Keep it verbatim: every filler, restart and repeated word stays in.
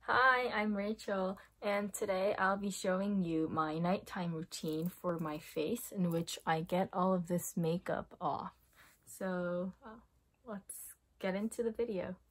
Hi, I'm Rachel, and today I'll be showing you my nighttime routine for my face in which I get all of this makeup off. So uh, let's get into the video.